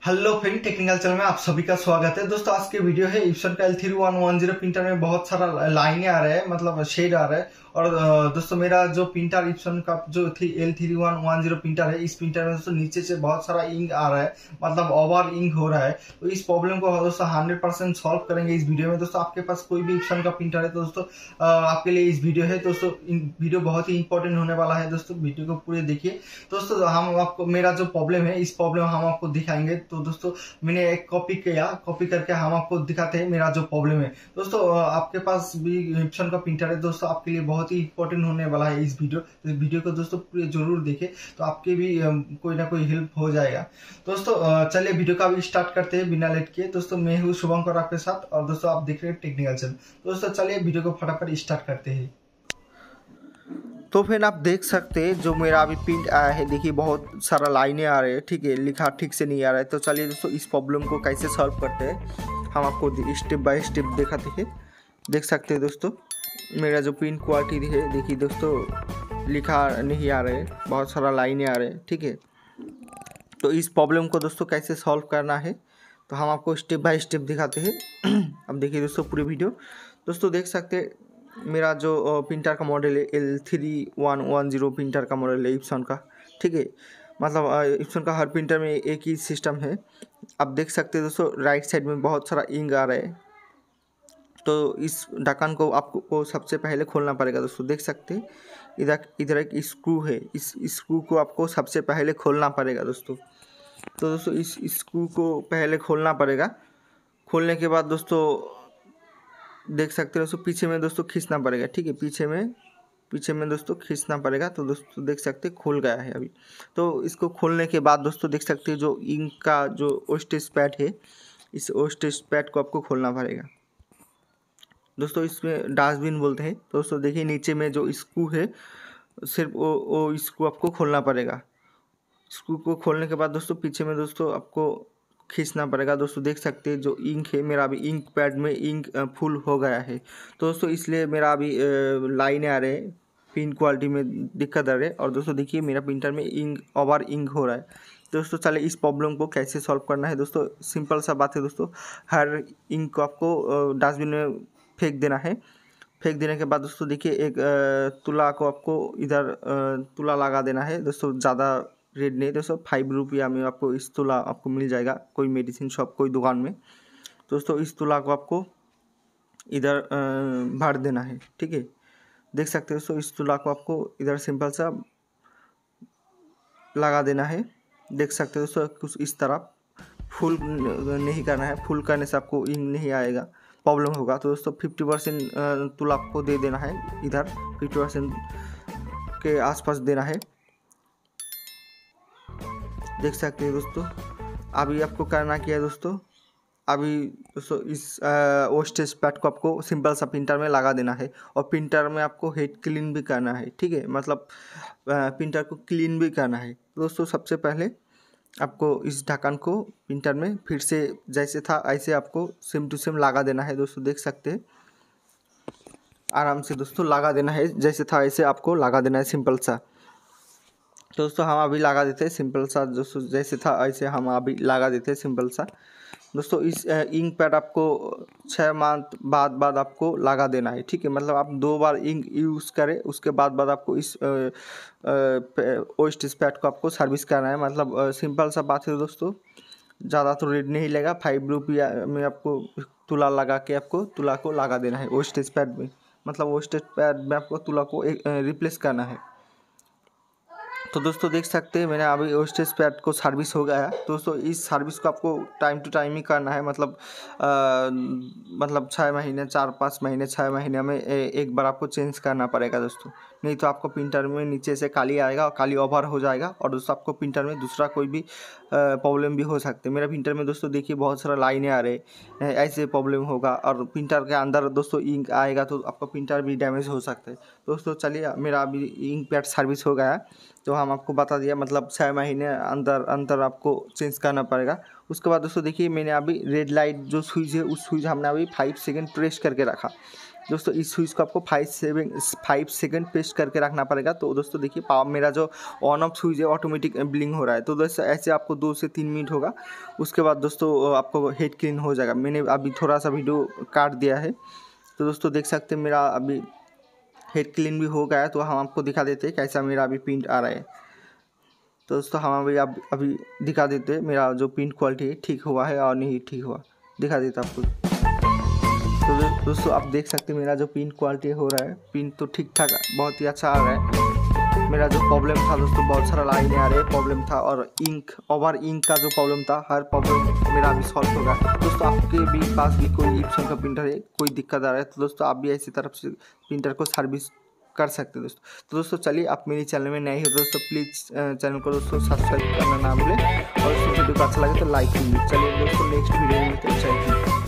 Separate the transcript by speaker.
Speaker 1: Hello friend, technical channel में आप सभी का स्वागत है। दोस्तों आज के वीडियो है इप्सन का L3110 प्रिंटर में बहुत सारा लाइनें आ रहे हैं, मतलब शेड आ रहा है। और दोस्तों मेरा जो प्रिंटर इप्सन का जो L3110 प्रिंटर है, इस प्रिंटर में दोस्तों नीचे से बहुत सारा इंक आ रहा है, मतलब ओवर इंक हो रहा है। तो इस प्रॉब्लम को दोस्तों 100% सॉल्व करेंगे इस वीडियो में। दोस्तों आपके पास कोई भी इप्सन का प्रिंटर है तो दोस्तों आपके लिए इस वीडियो है। दोस्तों वीडियो बहुत ही इंपॉर्टेंट होने वाला है। दोस्तों वीडियो को पूरे देखिए। दोस्तों हम आपको मेरा जो प्रॉब्लम है, इस प्रॉब्लम हम आपको दिखाएंगे। तो दोस्तों मैंने एक कॉपी किया, कॉपी करके हम आपको दिखाते हैं मेरा जो प्रॉब्लम है। दोस्तों आपके पास भी इप्सन का प्रिंटर है, दोस्तों आपके लिए बहुत ही इंपॉर्टेंट होने वाला है इस वीडियो। तो इस वीडियो को दोस्तों पूरे जरूर देखें, तो आपके भी कोई ना कोई हेल्प हो जाएगा। दोस्तों चलिए वीडियो का भी स्टार्ट करते हैं बिना लेट किए। दोस्तों मैं हूँ शुभंकर आपके साथ, और दोस्तों आप देख रहे हैं टेक्निकल चैनल। दोस्तों चलिए वीडियो को फटाफट स्टार्ट करते हैं।
Speaker 2: तो फिर आप देख सकते हैं जो मेरा अभी प्रिंट आया है, देखिए बहुत सारा लाइनें आ रहे हैं, ठीक है, लिखा ठीक से नहीं आ रहा है। तो चलिए दोस्तों इस प्रॉब्लम को कैसे सॉल्व करते हैं हम आपको स्टेप बाय स्टेप दिखाते हैं। देख सकते हैं दोस्तों मेरा जो प्रिंट क्वालिटी है, देखिए दोस्तों लिखा नहीं आ रहा है, बहुत सारा लाइनें आ रहे हैं, ठीक है। तो इस प्रॉब्लम को दोस्तों कैसे सॉल्व करना है तो हम आपको स्टेप बाय स्टेप दिखाते हैं। अब देखिए दोस्तों पूरी वीडियो। दोस्तों देख सकते हैं मेरा जो प्रिंटर का मॉडल है L3110 प्रिंटर का मॉडल है इप्सन का, ठीक है। मतलब इप्सन का हर प्रिंटर में एक ही सिस्टम है। अब देख सकते हैं दोस्तों राइट साइड में बहुत सारा इंक आ रहा है। तो इस ढक्कन को आपको सबसे पहले खोलना पड़ेगा। दोस्तों देख सकते हैं इधर एक स्क्रू है, इस स्क्रू को आपको सबसे पहले खोलना पड़ेगा दोस्तों। तो दोस्तों इस स्क्रू को पहले खोलना पड़ेगा। खोलने के बाद दोस्तों देख सकते हो दोस्तों पीछे में दोस्तों खींचना पड़ेगा, ठीक है, पीछे में दोस्तों खींचना पड़ेगा। तो दोस्तों देख सकते खुल गया है अभी। तो इसको खोलने के बाद दोस्तों देख सकते हैं जो इंक का जो ओस्टेज पैड है, इस ओस्टेज पैड को आपको खोलना पड़ेगा। दोस्तों इसमें डस्टबिन बोलते हैं। तो दोस्तों देखिए नीचे में जो स्क्रू है, सिर्फ वो स्क्रू आपको खोलना पड़ेगा। स्क्रू को खोलने के बाद दोस्तों पीछे में दोस्तों आपको खींचना पड़ेगा। दोस्तों देख सकते हैं जो इंक है मेरा अभी इंक पैड में इंक फुल हो गया है। तो दोस्तों इसलिए मेरा अभी लाइनें आ रहे हैं, प्रिंट क्वालिटी में दिक्कत आ रही है। और दोस्तों देखिए मेरा प्रिंटर में इंक ओवर इंक हो रहा है। दोस्तों चलिए इस प्रॉब्लम को कैसे सॉल्व करना है। दोस्तों सिंपल सा बात है दोस्तों, हर इंक को आपको डस्टबिन में फेंक देना है। फेंक देने के बाद दोस्तों देखिए एक तुला को आपको इधर तुला लगा देना है। दोस्तों ज़्यादा रेट नहीं दोस्तों, 5 रुपया में आपको इस तुला आपको मिल जाएगा कोई मेडिसिन शॉप, कोई दुकान में। दोस्तों इस तुला को आपको इधर भर देना है, ठीक है। देख सकते हो दोस्तों इस तुला को आपको इधर सिंपल सा लगा देना है। देख सकते हो दोस्तों कुछ इस तरह, फुल नहीं करना है, फुल करने से आपको इंक नहीं आएगा, प्रॉब्लम होगा। तो दोस्तों 50% तुला आपको दे देना है, इधर 50% के आसपास देना है। देख सकते हैं दोस्तों अभी आपको करना क्या है दोस्तों, अभी दोस्तों इस ओस्टेज पैड को आपको सिंपल सा प्रिंटर में लगा देना है। और प्रिंटर में आपको हेड क्लीन भी करना है, ठीक है, मतलब प्रिंटर को क्लीन भी करना है। दोस्तों सबसे पहले आपको इस ढक्कन को प्रिंटर में फिर से जैसे था ऐसे आपको सेम टू सेम लगा देना है। दोस्तों देख सकते हैं आराम से दोस्तों लगा देना है, जैसे था ऐसे आपको लगा देना है सिंपल सा। तो दोस्तों हम अभी लगा देते हैं सिंपल सा, दोस्तों जैसे था ऐसे हम अभी लगा देते हैं सिंपल सा। दोस्तों इस इंक पैड आपको 6 मंथ बाद आपको लगा देना है, ठीक है। मतलब आप 2 बार इंक यूज़ करें, उसके बाद आपको इस ओस्टेज पैड को आपको सर्विस करना है। मतलब सिंपल सा बात है दोस्तों, ज़्यादा तो रेट नहीं लेगा, 5 रुपया में आपको तुला लगा के आपको तुला को लगा देना है ओस्टेज पैड में। मतलब ओस्टेज पैड में आपको तुला को रिप्लेस करना है। तो दोस्तों देख सकते हैं मैंने अभी ओस्टेज पैड को सर्विस हो गया है। दोस्तों इस सर्विस को आपको टाइम टू टाइम ही करना है, मतलब 6 महीने 4-5 महीने 6 महीने में एक बार आपको चेंज करना पड़ेगा दोस्तों। नहीं तो आपको प्रिंटर में नीचे से काली आएगा और काली ओवर हो जाएगा, और दोस्तों आपको प्रिंटर में दूसरा कोई भी प्रॉब्लम भी हो सकते हैं। मेरा प्रिंटर में दोस्तों देखिए बहुत सारा लाइनें आ रहे हैं, ऐसे प्रॉब्लम होगा। और प्रिंटर के अंदर दोस्तों इंक आएगा तो आपका प्रिंटर भी डैमेज हो सकता है। दोस्तों चलिए मेरा अभी इंक पैड सर्विस हो गया, तो हम आपको बता दिया, मतलब 6 महीने अंतर आपको चेंज करना पड़ेगा। उसके बाद दोस्तों देखिए मैंने अभी रेड लाइट जो स्विच है, उस स्विच हमने अभी 5 सेकंड प्रेस करके रखा। दोस्तों इस स्विच को आपको 5 सेकंड प्रेस करके रखना पड़ेगा। तो दोस्तों देखिए मेरा जो ऑन ऑफ स्विच है ऑटोमेटिक ब्लिंक हो रहा है। तो दोस्तों ऐसे आपको 2 से 3 मिनट होगा, उसके बाद दोस्तों आपको हेड क्लीन हो जाएगा। मैंने अभी थोड़ा सा वीडियो काट दिया है, तो दोस्तों देख सकते हैं मेरा अभी हेड क्लीन भी हो गया है। तो हम आपको दिखा देते हैं कैसा मेरा अभी प्रिंट आ रहा है। तो दोस्तों हम अभी दिखा देते हैं मेरा जो प्रिंट क्वालिटी है ठीक हुआ है और नहीं ठीक हुआ, दिखा देता आपको। तो दोस्तों आप देख सकते हैं मेरा जो प्रिंट क्वालिटी हो रहा है, प्रिंट तो ठीक ठाक बहुत ही अच्छा आ रहा है। मेरा जो प्रॉब्लम था दोस्तों, बहुत सारा लाइनें आ रहे प्रॉब्लम था, और ओवर इंक का जो प्रॉब्लम था, हर प्रॉब्लम मेरा अभी सॉल्व होगा। दोस्तों आपके भी पास भी कोई इप्सन का प्रिंटर है, कोई दिक्कत आ रहा है, तो दोस्तों आप भी ऐसी तरफ से प्रिंटर को सर्विस कर सकते हैं दोस्तों। तो दोस्तों चलिए, आप मेरे चैनल में नए हो दोस्तों प्लीज़ चैनल को दोस्तों सब्सक्राइब करना ना भूलें, और दोस्तों वीडियो को अच्छा लगे तो लाइक कीजिए। चलिए दोस्तों नेक्स्ट वीडियो में मिलते हैं।